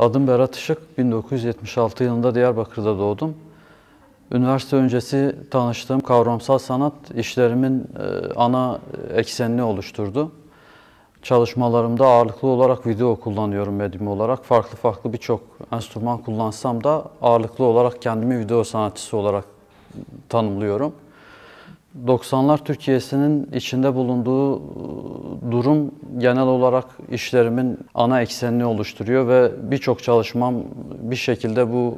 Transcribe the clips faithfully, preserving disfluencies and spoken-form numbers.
Adım Berat Işık, bin dokuz yüz yetmiş altı yılında Diyarbakır'da doğdum. Üniversite öncesi tanıştığım kavramsal sanat işlerimin ana eksenini oluşturdu. Çalışmalarımda ağırlıklı olarak video kullanıyorum medyum olarak. Farklı farklı birçok enstrüman kullansam da ağırlıklı olarak kendimi video sanatçısı olarak tanımlıyorum. doksanlar Türkiye'sinin içinde bulunduğu durum genel olarak işlerimin ana eksenini oluşturuyor ve birçok çalışmam bir şekilde bu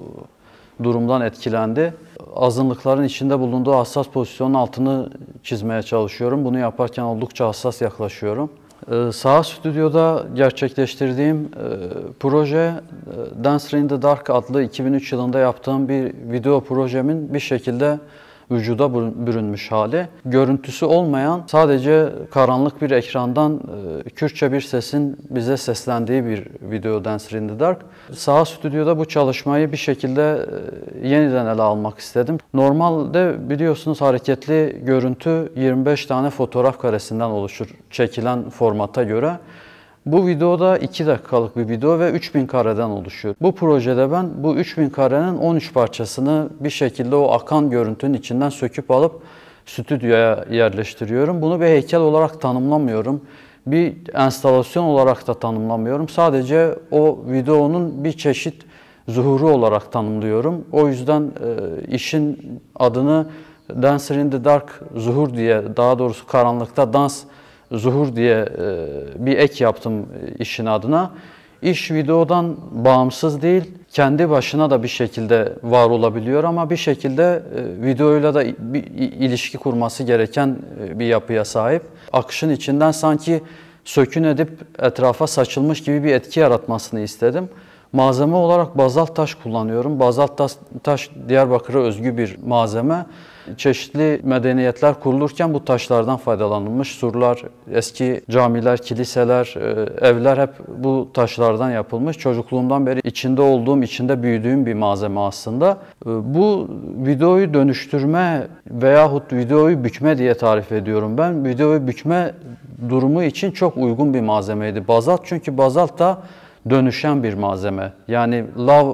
durumdan etkilendi. Azınlıkların içinde bulunduğu hassas pozisyonun altını çizmeye çalışıyorum. Bunu yaparken oldukça hassas yaklaşıyorum. Saha Stüdyo'da gerçekleştirdiğim e, proje Dancer in the Dark adlı iki bin üç yılında yaptığım bir video projemin bir şekilde vücuda bürünmüş hali. Görüntüsü olmayan, sadece karanlık bir ekrandan e, Kürtçe bir sesin bize seslendiği bir video Dancer in the Dark. Saha Stüdyo'da bu çalışmayı bir şekilde e, yeniden ele almak istedim. Normalde biliyorsunuz hareketli görüntü yirmi beş tane fotoğraf karesinden oluşur çekilen formata göre. Bu videoda iki dakikalık bir video ve üç bin kareden oluşuyor. Bu projede ben bu üç bin karenin on üç parçasını bir şekilde o akan görüntünün içinden söküp alıp stüdyoya yerleştiriyorum. Bunu bir heykel olarak tanımlamıyorum. Bir enstalasyon olarak da tanımlamıyorum. Sadece o videonun bir çeşit zuhuru olarak tanımlıyorum. O yüzden e, işin adını Dancer in the Dark zuhur diye, daha doğrusu karanlıkta dans zuhur diye bir ek yaptım işin adına. İş videodan bağımsız değil, kendi başına da bir şekilde var olabiliyor ama bir şekilde videoyla da bir ilişki kurması gereken bir yapıya sahip. Akışın içinden sanki sökün edip etrafa saçılmış gibi bir etki yaratmasını istedim. Malzeme olarak bazalt taş kullanıyorum. Bazalt taş Diyarbakır'a özgü bir malzeme. Çeşitli medeniyetler kurulurken bu taşlardan faydalanılmış. Surlar, eski camiler, kiliseler, evler hep bu taşlardan yapılmış. Çocukluğumdan beri içinde olduğum, içinde büyüdüğüm bir malzeme aslında. Bu videoyu dönüştürme veyahut videoyu bükme diye tarif ediyorum ben. Videoyu bükme durumu için çok uygun bir malzemeydi bazalt. Çünkü bazalt da dönüşen bir malzeme. Yani lav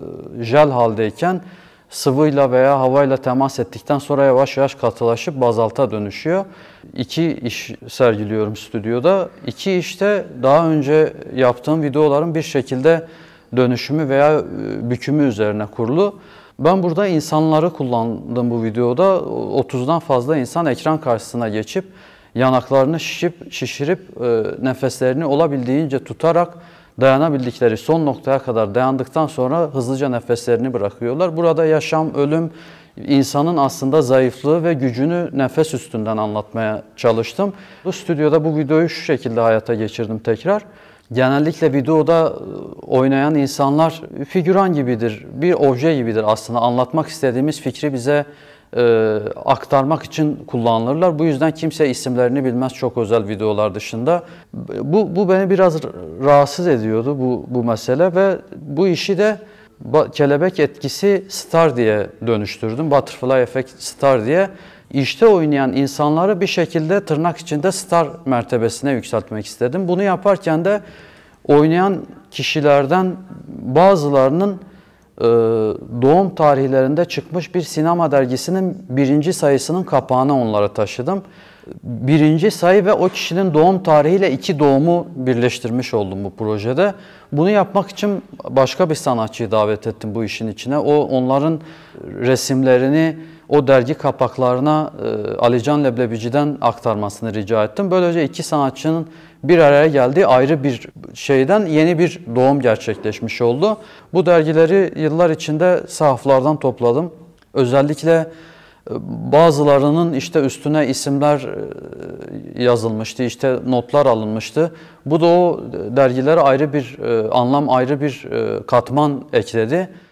jel haldeyken sıvıyla veya havayla temas ettikten sonra yavaş yavaş katılaşıp bazalta dönüşüyor. İki iş sergiliyorum stüdyoda. İki işte daha önce yaptığım videoların bir şekilde dönüşümü veya bükümü üzerine kurulu. Ben burada insanları kullandım bu videoda. otuzdan fazla insan ekran karşısına geçip yanaklarını şişip, şişirip nefeslerini olabildiğince tutarak dayanabildikleri son noktaya kadar dayandıktan sonra hızlıca nefeslerini bırakıyorlar. Burada yaşam, ölüm, insanın aslında zayıflığı ve gücünü nefes üstünden anlatmaya çalıştım. Bu stüdyoda bu videoyu şu şekilde hayata geçirdim tekrar. Genellikle videoda oynayan insanlar figüran gibidir, bir obje gibidir aslında. Anlatmak istediğimiz fikri bize e, aktarmak için kullanılırlar. Bu yüzden kimse isimlerini bilmez çok özel videolar dışında. Bu, bu beni biraz rahatsız ediyordu bu, bu mesele ve bu işi de kelebek etkisi star diye dönüştürdüm. Butterfly Effect Star diye. İşte oynayan insanları bir şekilde tırnak içinde star mertebesine yükseltmek istedim. Bunu yaparken de oynayan kişilerden bazılarının doğum tarihlerinde çıkmış bir sinema dergisinin birinci sayısının kapağına onları taşıdım. Birinci sayı ve o kişinin doğum tarihiyle iki doğumu birleştirmiş oldum bu projede. Bunu yapmak için başka bir sanatçıyı davet ettim bu işin içine. O onların resimlerini o dergi kapaklarına Alican Leblebici'den aktarmasını rica ettim. Böylece iki sanatçının bir araya geldiği ayrı bir şeyden yeni bir doğum gerçekleşmiş oldu. Bu dergileri yıllar içinde sahaflardan topladım. Özellikle bazılarının işte üstüne isimler yazılmıştı, işte notlar alınmıştı. Bu da o dergilere ayrı bir anlam, ayrı bir katman ekledi.